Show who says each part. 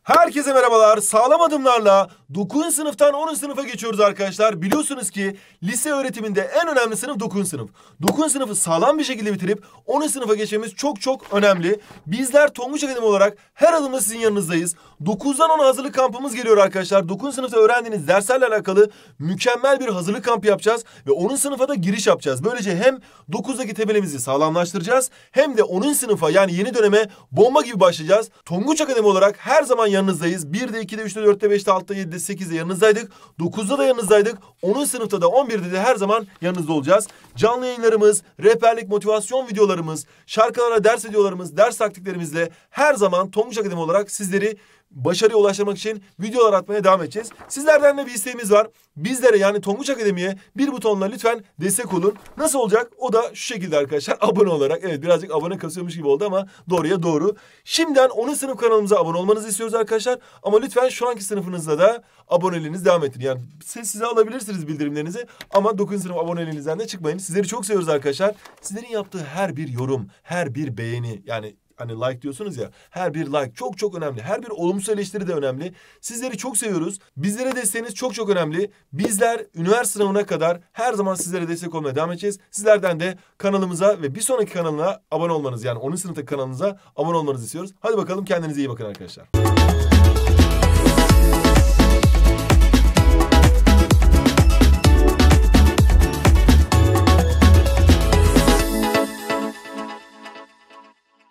Speaker 1: Herkese merhabalar. Sağlam adımlarla 9. sınıftan 10. sınıfa geçiyoruz arkadaşlar. Biliyorsunuz ki lise öğretiminde en önemli sınıf 9. sınıf. 9. sınıfı sağlam bir şekilde bitirip 10. sınıfa geçmemiz çok önemli. Bizler Tonguç Akademi olarak her adımda sizin yanınızdayız. 9'dan 10'a hazırlık kampımız geliyor arkadaşlar. 9. sınıfta öğrendiğiniz derslerle alakalı mükemmel bir hazırlık kampı yapacağız. Ve 10. sınıfa da giriş yapacağız. Böylece hem 9'daki temelimizi sağlamlaştıracağız. Hem de 10. sınıfa yani yeni döneme bomba gibi başlayacağız. Tonguç Akademi olarak her zaman yanınızdayız. 1'de, 2'de, 3'te, 4'te, 5'te, 6'da, 7'de, 8'de yanınızdaydık. 9'da da yanınızdaydık. 10. sınıfta da 11'de de her zaman yanınızda olacağız. Canlı yayınlarımız, rehberlik, motivasyon videolarımız, şarkılara ders videolarımız, ders taktiklerimizle her zaman Tonguç Akademi olarak sizleri başarıya ulaştırmak için videolar atmaya devam edeceğiz. Sizlerden de bir isteğimiz var. Bizlere yani Tonguç Akademi'ye bir butonla lütfen destek olun. Nasıl olacak? O da şu şekilde arkadaşlar, abone olarak. Evet, birazcık abone kasıyormuş gibi oldu ama doğruya doğru. Şimdiden 10. sınıf kanalımıza abone olmanızı istiyoruz arkadaşlar. Ama lütfen şu anki sınıfınızda da aboneliğinizi devam ettirin. Yani size alabilirsiniz bildirimlerinizi ama 9. sınıf aboneliğinizden de çıkmayın. Sizleri çok seviyoruz arkadaşlar. Sizlerin yaptığı her bir yorum, her bir beğeni, yani hani like diyorsunuz ya, her bir like çok önemli. Her bir olumsuz eleştiri de önemli. Sizleri çok seviyoruz. Bizlere desteğiniz çok önemli. Bizler üniversite sınavına kadar her zaman sizlere destek olmaya devam edeceğiz. Sizlerden de kanalımıza ve bir sonraki kanalına abone olmanız, yani 10. sınıftaki kanalımıza abone olmanızı istiyoruz. Hadi bakalım, kendinize iyi bakın arkadaşlar.